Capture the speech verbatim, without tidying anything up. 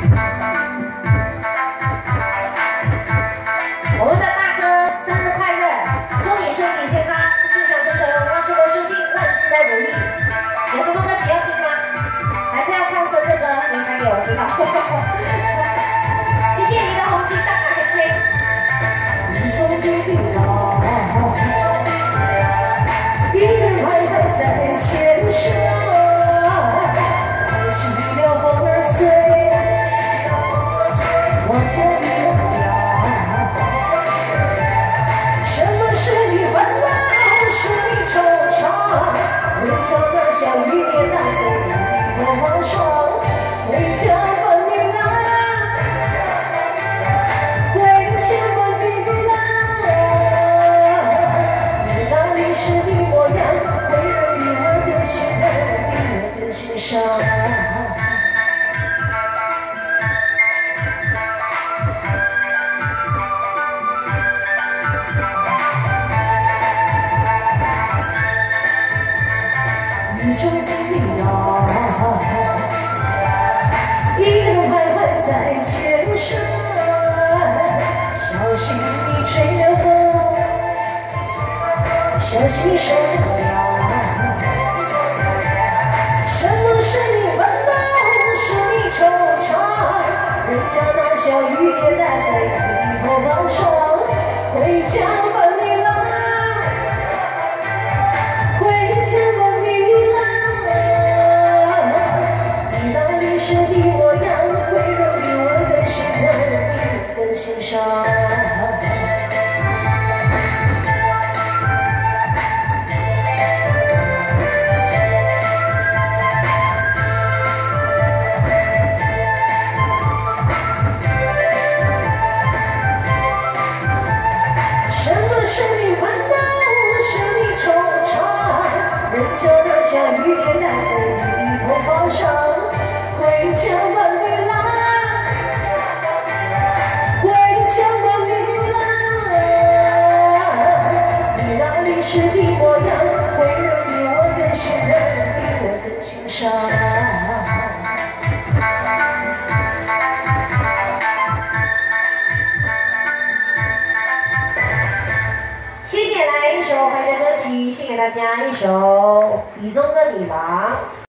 我们的大哥生日快乐，祝你身体健康，心想事成，万事都顺心，万事都如意。有什么歌曲要听吗？还是要唱生日歌？你才给我知道。谢谢你的红心大大黑黑。你走对了，一人徘徊在前生，爱情了风儿吹，我就明了。 回家的小雨点打在你的头上，回家吧女郎，回家吧女郎，你那里是的模样，会留于我的心头，我的心上。你就对了，一路徘徊在前生，小心你吹了风，小心受了。什么是你烦恼？是你惆怅。人家那小雨点打在你头发上，回家吧女郎，回家吧。 是的模样，会留于我的心头，你的心上。什么是你烦恼？是你惆怅。人家那小雨点打在你的头发上。 回家吧女郎，回家吧女郎，你那里是的模样，会留于我的心头，我的心上。谢谢，来一首怀旧歌曲，献给大家一首《雨中的女郎》。